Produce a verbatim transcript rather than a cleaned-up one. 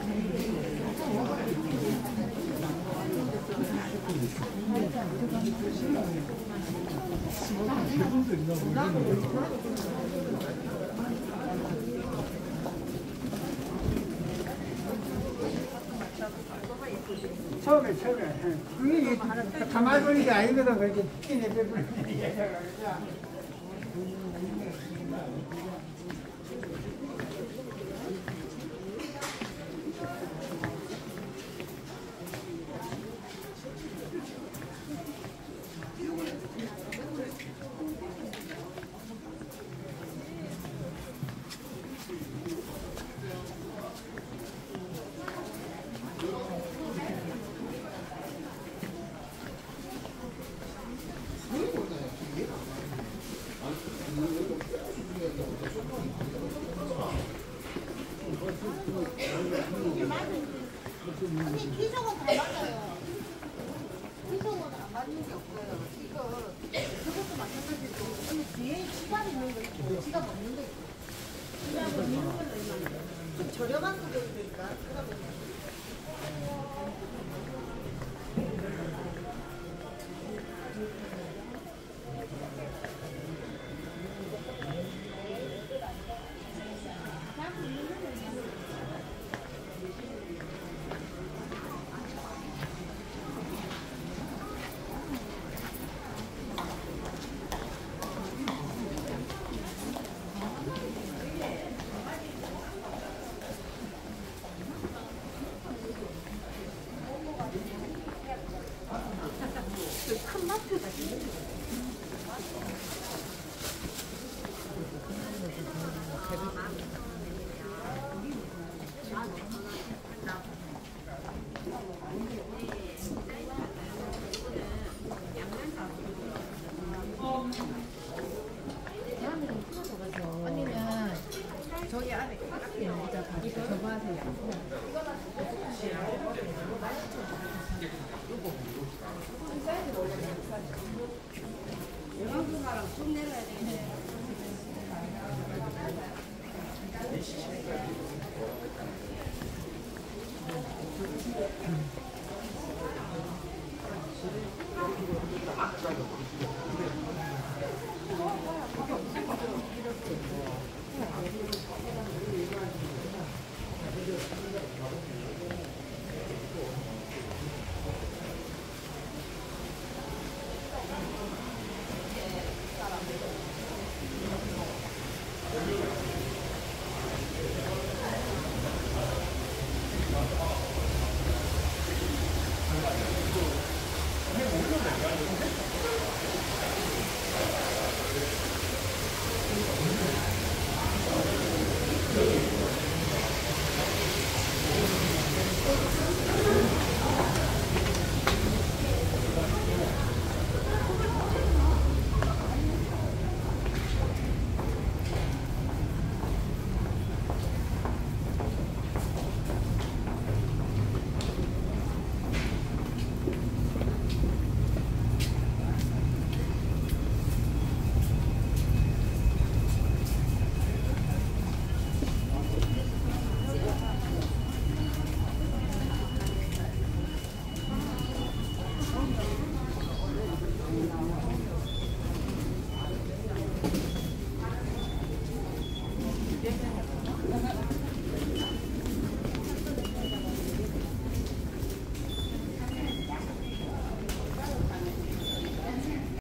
처음에 처음에 그게 가만히 보는 게 아니거든. 그렇게 끼네 빼버리는 게. 아니 기종은 다 맞아요. 기종은 안 맞는 게 없어요. 이거 저것도 마찬가지고 이 뒤에 시간 있는 거 있고 시간 없는 거 있고 시간 없는 건 얼마나 저렴한 가격이니까 그러다 보면 큰 마트가 언니는 저기 안에 앞에 여기다 가지고 저거 하세요. 영화분가랑 좀 내려야 되겠네.